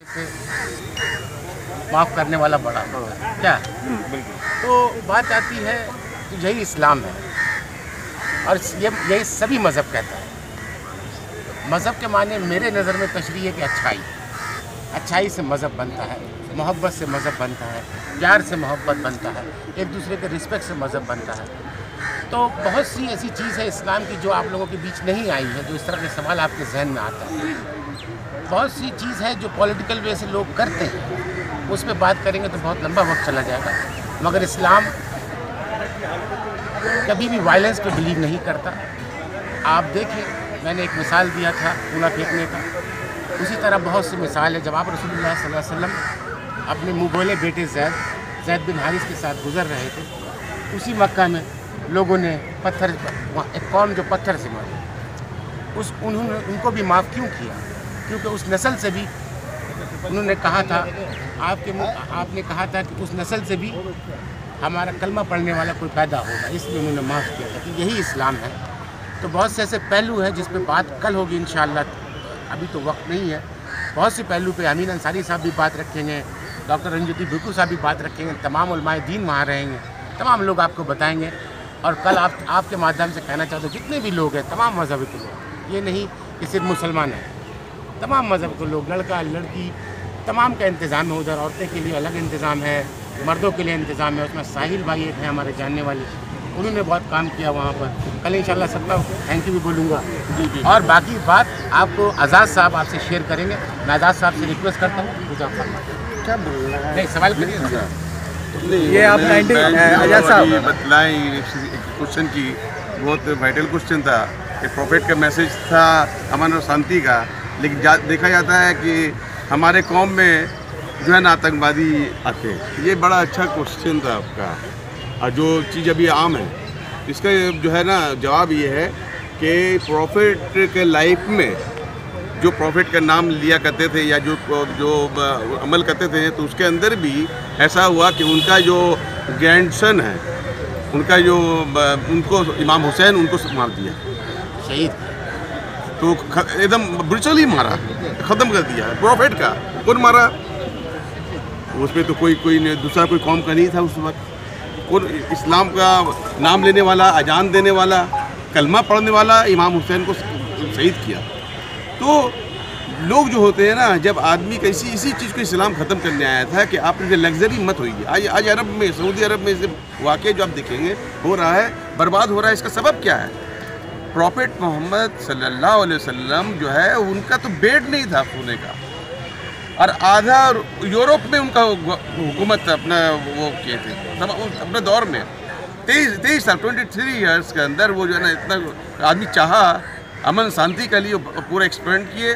से माफ़ करने वाला बड़ा क्या। तो बात आती है तो यही इस्लाम है और यही सभी मज़हब कहता है। मज़हब के माने मेरे नज़र में तशरीह है कि अच्छाई से मज़हब बनता है, मोहब्बत से मज़हब बनता है, प्यार से मोहब्बत बनता है, एक दूसरे के रिस्पेक्ट से मज़हब बनता है। तो बहुत सी ऐसी चीज़ है इस्लाम की जो आप लोगों के बीच नहीं आई है, जो इस तरह के सवाल आपके जहन में आता है। बहुत सी चीज़ है जो पॉलिटिकल वे से लोग करते हैं, उस पर बात करेंगे तो बहुत लंबा वक्त चला जाएगा। मगर इस्लाम कभी भी वायलेंस पे बिलीव नहीं करता। आप देखें, मैंने एक मिसाल दिया था कूड़ा फेंकने का, उसी तरह बहुत सी मिसाल है। जब आप रसूलुल्लाह सल्लल्लाहु अलैहि वसल्लम अपने मुगले बेटे ज़ैद बिन हारिस के साथ गुज़र रहे थे, उसी मक्का में लोगों ने पत्थर, एक कौम जो पत्थर से मारी, उन्होंने उनको भी माफ़ क्यों किया? क्योंकि उस नस्ल से भी उन्होंने कहा था, आपने कहा था कि उस नस्ल से भी हमारा कलमा पढ़ने वाला कोई पैदा होगा, इसलिए उन्होंने माफ़ किया था। कि यही इस्लाम है। तो बहुत से ऐसे पहलू हैं जिस पे बात कल होगी इंशाअल्लाह, अभी तो वक्त नहीं है। बहुत से पहलू पे अमीन अंसारी साहब भी बात रखेंगे, डॉक्टर रंजूती भुक्कू साहब भी बात रखेंगे, तमाम उलमाए दीन वहाँ रहेंगे, तमाम लोग आपको बताएंगे। और कल आपके माध्यम से कहना चाहते हो जितने भी लोग हैं, तमाम मज़हब के लोग, ये नहीं कि सिर्फ मुसलमान हैं, तमाम मज़हब के लोग, लड़का लड़की तमाम का इंतज़ाम है उधर। औरतें के लिए अलग इंतज़ाम है, मर्दों के लिए इंतज़ाम है। उसमें साहिल भाई एक हैं हमारे जानने वाले, उन्होंने बहुत काम किया वहाँ पर। कल इंशाल्लाह सबका थैंक यू भी बोलूँगा। और बाकी बात आपको आज़ाद साहब आपसे शेयर करेंगे। मैं आज़ाद साहब से रिक्वेस्ट करता हूँ, कुछ आप क्या बोल रहे हैं? नहीं, सवाल करिए। ये आप आज़ाद साहब बतलाएँ क्वेश्चन की, बहुत वाइटल क्वेश्चन था। एक प्रॉफिट का मैसेज था, अमन और शांति का। लेकिन देखा जाता है कि हमारे कौम में जो है ना आतंकवादी आते हैं। ये बड़ा अच्छा क्वेश्चन था आपका, और जो चीज़ अभी आम है इसका जो है ना जवाब ये है कि प्रॉफिट के लाइफ में जो प्रॉफिट का नाम लिया करते थे या जो अमल करते थे, तो उसके अंदर भी ऐसा हुआ कि उनका जो ग्रैंडसन है, उनका जो उनको इमाम हुसैन उनको मार दिया, शहीद। तो एकदम ब्रुटली मारा, ख़त्म कर दिया। प्रॉफिट का कौन मारा? उसमें तो कोई दूसरा कोई कौम का नहीं था उस वक्त। कौन? इस्लाम का नाम लेने वाला, अजान देने वाला, कलमा पढ़ने वाला इमाम हुसैन को शहीद किया। तो लोग जो होते हैं ना, जब आदमी का इसी चीज़ को इस्लाम ख़त्म करने आया था कि आप लग्जरी मत होइए। आज अरब में, सऊदी अरब में वाक़या जो आप देखेंगे हो रहा है, बर्बाद हो रहा है। इसका सबब क्या है? प्रॉफिट मोहम्मद सल्लल्लाहु अलैहि वसल्लम जो है, उनका तो बेड नहीं था सोने का, और आधा यूरोप में उनका हुकूमत अपना वो किए थे अपने दौर में। 23 साल 23 ईयर्स के अंदर वो जो है ना इतना आदमी चाहा, अमन शांति के लिए पूरा एक्सपेरिमेंट किए।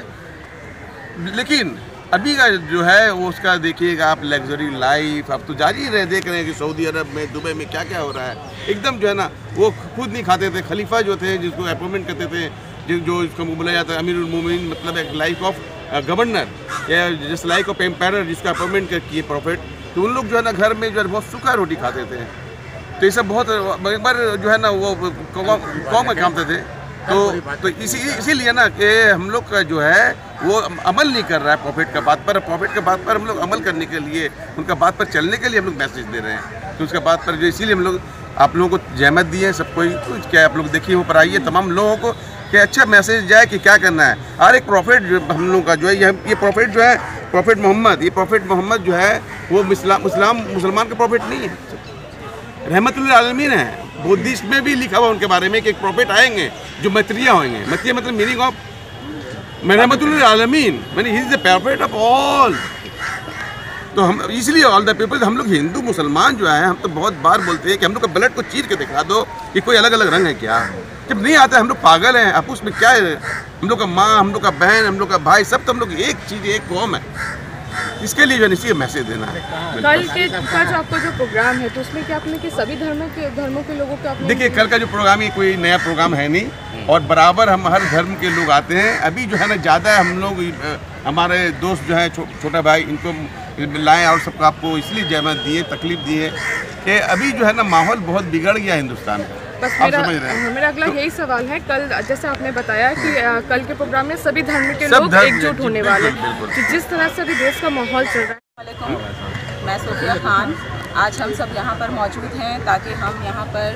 लेकिन अभी का जो है वो उसका देखिएगा आप, लग्जरी लाइफ अब तो जारी रहे। देख रहे हैं कि सऊदी अरब में, दुबई में क्या क्या हो रहा है। एकदम जो है ना वो खुद नहीं खाते थे। खलीफा जो थे, जिसको अपॉइंटमेंट करते थे, जो इसको बोला जाता है अमीरुल मोमिनीन, मतलब एक लाइफ ऑफ गवर्नर या जिस लाइक ऑफ एम्पायर जिसका अपॉइंटमेंट किए प्रॉफिट, तो उन लोग जो है ना घर में जो है बहुत सूखा रोटी खाते थे। तो ये सब बहुत एक बार जो है ना वो कौम में खाते थे। तो इसीलिए ना कि हम लोग का जो है वो अमल नहीं कर रहा है प्रॉफिट का बात पर। प्रॉफिट के बात पर हम लोग अमल करने के लिए, उनका बात पर चलने के लिए हम लोग मैसेज दे रहे हैं। तो उसका बात पर जो इसीलिए हम लोग आप लोगों को जहमत दी है सबको। तो क्या आप लोग देखिए, वो पर आइए तमाम लोगों को कि अच्छा मैसेज जाए कि क्या करना है। हर एक प्रॉफिट जो हम लोगों का जो है, ये प्रॉफिट जो है प्रॉफिट मोहम्मद, ये प्रॉफिट मोहम्मद जो है वो मुसलमान का प्रॉफिट नहीं है, रहमतुल आलमीन है। बुद्धिस्ट में भी लिखा हुआ उनके बारे में कि एक प्रॉफिट आएंगे जो मैत्रिया होंगे। मैत्रिया मतलब मीनिंग ऑफ रहमतुल आलमीन, मैंने he is the prophet of all. तो हम इसलिए ऑल द पीपल, हम लोग हिंदू मुसलमान जो है, हम तो बहुत बार बोलते हैं कि हम लोग का ब्लड को चीर के दिखा दो कि कोई अलग अलग रंग है क्या। जब नहीं आता हम लोग पागल हैं। आप उसमें क्या है, हम लोग का माँ, हम लोग का बहन, हम लोग का भाई, सब तो हम लोग एक चीज़, एक कौम है। इसके लिए जो है इसी मैसेज देना है। कल के जो आपका जो प्रोग्राम है, तो उसमें क्या आपने कि सभी धर्मों के लोगों को आपने? देखिए, कल का जो प्रोग्राम है कोई नया प्रोग्राम है नहीं, और बराबर हम हर धर्म के लोग आते हैं। अभी जो है ना ज़्यादा हम लोग, हमारे दोस्त जो है छोटा भाई, इनको लाएँ और सबको आपको इसलिए जहमत दिए, तकलीफ़ दी है कि अभी जो है ना माहौल बहुत बिगड़ गया हिंदुस्तान का। बस मेरा अगला यही सवाल है, कल जैसे आपने बताया कि कल के प्रोग्राम में सभी धर्म के लोग एकजुट होने वाले हैं, तो जिस तरह से अभी देश का माहौल चल रहा है। मैं सोफिया खान, आज हम सब यहाँ पर मौजूद हैं ताकि हम यहाँ पर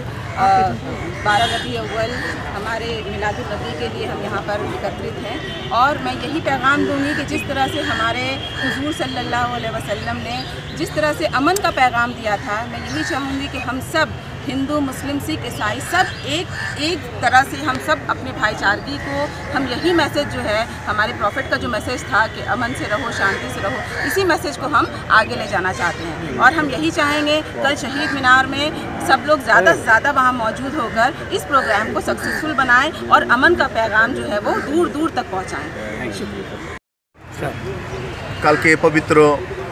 12 रबीउल अव्वल हमारे मिलादुन्नबी के लिए हम यहाँ पर एकत्रित हैं। और मैं यही पैगाम दूँगी कि जिस तरह से हमारे हुजूर सल्लल्लाहु अलैहि वसल्लम ने जिस तरह से अमन का पैगाम दिया था, मैं यही चाहूँगी कि हम सब हिंदू, मुस्लिम, सिख, ईसाई सब एक तरह से हम सब अपने भाईचारगी को, हम यही मैसेज जो है हमारे प्रॉफिट का जो मैसेज था कि अमन से रहो, शांति से रहो, इसी मैसेज को हम आगे ले जाना चाहते हैं। और हम यही चाहेंगे कल शहीद मीनार में सब लोग ज़्यादा से ज़्यादा वहाँ मौजूद होकर इस प्रोग्राम को सक्सेसफुल बनाएं और अमन का पैगाम जो है वो दूर दूर तक पहुँचाएँ। शुक्रिया। कल के पवित्र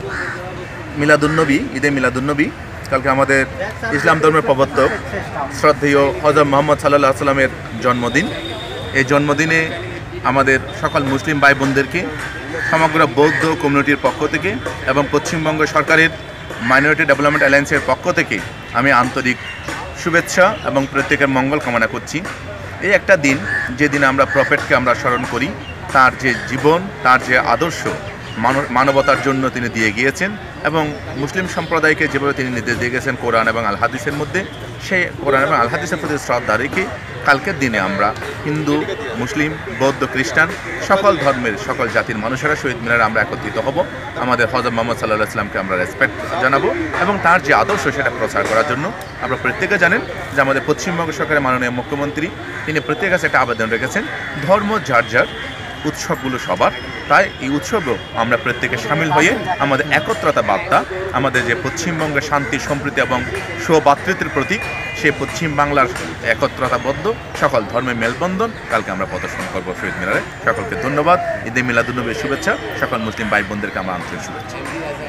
मिलादुन्नबी, ईदे मिलादुन्नबी, কালকে আমাদের ইসলাম ধর্মের প্রবর্তক শ্রদ্ধেয় হযরত মুহাম্মদ সাল্লাল্লাহু আলাইহি সাল্লামের জন্মদিন। এই জন্মদিনে আমাদের সকল মুসলিম ভাই বোনদেরকে সমগ্র বৌদ্ধ কমিউনিটির পক্ষ থেকে এবং পশ্চিমবঙ্গ সরকারের মাইনরিটি ডেভেলপমেন্ট অ্যালায়েন্সের পক্ষ থেকে আমি আন্তরিক শুভেচ্ছা এবং প্রত্যেকের মঙ্গল কামনা করছি। এই একটা দিন যেদিন আমরা প্রফেটকে আমরা স্মরণ করি, তার যে জীবন, তার যে আদর্শ মানবতার জন্য তিনি দিয়ে গিয়েছেন এবং মুসলিম সম্প্রদায়কে যেভাবে তিনি নির্দেশ দিয়ে গেছেন কোরআন এবং আল হাদিসের মধ্যে, সেই কোরআন এবং আল হাদিসের প্রতি শ্রদ্ধা রেখে কালকের দিনে আমরা হিন্দু, মুসলিম, বৌদ্ধ, খ্রিস্টান সকল ধর্মের সকল জাতির মানুষেরা শহীদ মিনারে আমরা একত্রিত হব। আমাদের হযরত মুহাম্মদ সাল্লাল্লাহু আলাইহি ওয়াসাল্লামকে আমরা রেসপেক্ট জানাবো এবং তার যে আদর্শ সেটা প্রচার করার জন্য আমরা প্রত্যেকে জানেন যে আমাদের পশ্চিমবঙ্গ সরকারের মাননীয় মুখ্যমন্ত্রী তিনি প্রত্যেকের কাছে একটা আবেদন রেখেছেন, ধর্ম যার যার, উৎসবগুলো সবার, তাই এই উৎসবেও আমরা প্রত্যেকে সামিল হয়ে আমাদের একত্রতা বার্তা, আমাদের যে পশ্চিমবঙ্গের শান্তি, সম্প্রীতি এবং সৌভ্রাতৃত্বের প্রতীক সেই পশ্চিম বাংলার একত্রতাবদ্ধ সকল ধর্মের মেলবন্ধন কালকে আমরা প্রদর্শন করব শহীদ মিনারে। সকলকে ধন্যবাদ। ঈদে মিলাদুন্নবীর শুভেচ্ছা, সকল মুসলিম ভাই বোনদেরকে আমার আন্তরিক শুভেচ্ছা।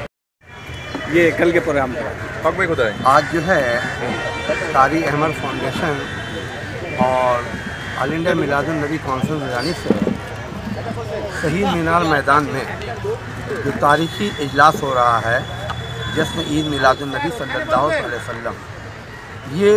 ये कल के प्रोग्राम आज जो है कारी अहमद फाउंडेशन और ऑल इंडिया मिलादुन्नबी काउंसिल की जानिब से शहीद मीनार मैदान में जो तारीख़ी इजलास हो रहा है जिसमें ईद मिलादुन्नबी सल्लल्लाहु अलैहि वसल्लम, ये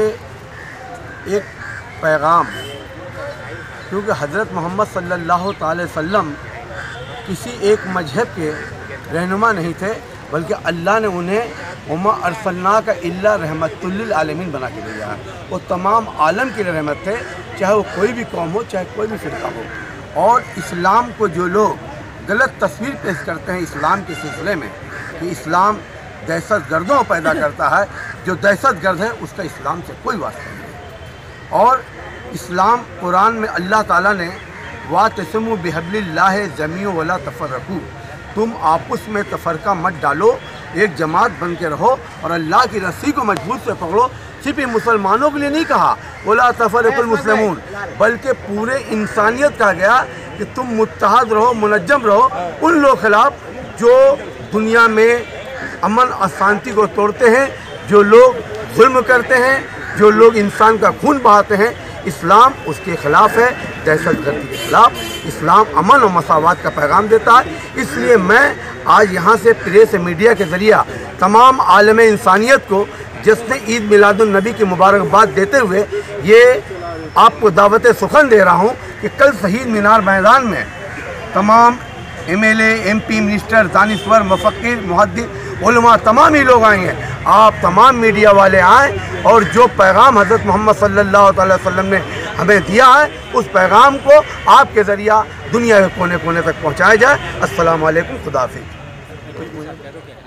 एक पैगाम, क्योंकि हज़रत मोहम्मद सल्लल्लाहु अलैहि वसल्लम किसी एक मजहब के रहनुमा नहीं थे, बल्कि अल्लाह ने उन्हें उम्मा अरसलना का इल्ला रहमतुल लिल आलमीन बना के दिया है। वो तमाम आलम के लिए रहमत थे, चाहे वो कोई भी कौम हो, चाहे कोई भी फ़िरका हो। और इस्लाम को जो लोग गलत तस्वीर पेश करते हैं इस्लाम के सिलसिले में कि इस्लाम दहशत गर्दों को पैदा करता है, जो दहशत गर्द है उसका इस्लाम से कोई वास्ता नहीं। और इस्लाम कुरान में अल्लाह ताला ने वातसिमु बिहब्लिल्लाह जमीउ वला तफर्रकू, तुम आपस में तफरका मत डालो, एक जमात बन के रहो और अल्लाह की रस्सी को मजबूत से पकड़ो। सिर्फ मुसलमानों के लिए नहीं कहा वला तफरकुल मुस्लिमून, बल्कि पूरे इंसानियत कहा गया कि तुम मुत्तहद रहो, मुनज्जम रहो उन लोगों के खिलाफ जो दुनिया में अमन और शांति को तोड़ते हैं, जो लोग जुल्म करते हैं, जो लोग इंसान का खून बहाते हैं। इस्लाम उसके ख़िलाफ़ है, दहशतगर्दी के ख़िलाफ़। इस्लाम अमन और मसावत का पैगाम देता है। इसलिए मैं आज यहाँ से प्रेस मीडिया के ज़रिए तमाम आलम इंसानियत को जिसने ईद मिलादुन्नबी की मुबारकबाद देते हुए ये आपको दावत सुखन दे रहा हूँ कि कल शहीद मीनार मैदान में तमाम MLA, MP, मिनिस्टर, दानिश्वर, मुफक्किर, मुहद्दिस, उलमा तमाम ही लोग आएंगे। आप तमाम मीडिया वाले आएँ और जो पैगाम हज़रत मोहम्मद सल्लल्लाहु अलैहि वसल्लम ने हमें दिया है उस पैगाम को आपके ज़रिया दुनिया के कोने कोने तक पहुँचाया जाए। अस्सलामु अलैकुम, खुदा हाफ़िज़।